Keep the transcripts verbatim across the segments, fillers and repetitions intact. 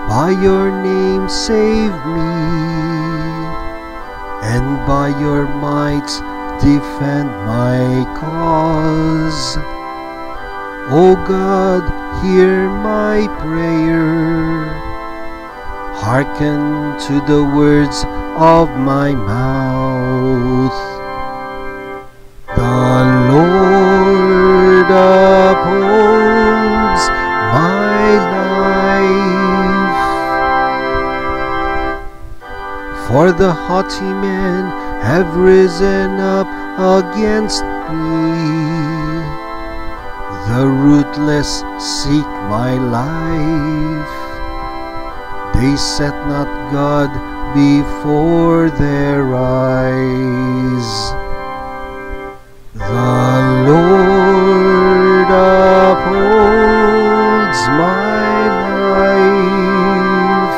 By your name save me, and by your might defend my cause. O God, hear my prayer. Hearken to the words of my mouth. The Lord upholds my life. For the haughty men have risen up against me. The ruthless seek my life. They set not God before their eyes. The Lord upholds my life.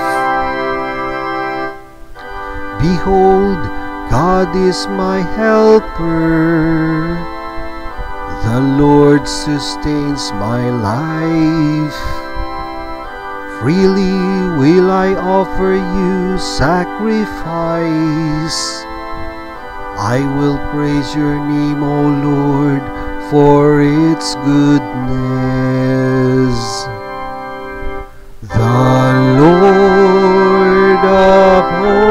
Behold, God is my helper. The Lord sustains my life. Freely will I offer you sacrifice. I will praise your name, O Lord, for its goodness. The Lord upholds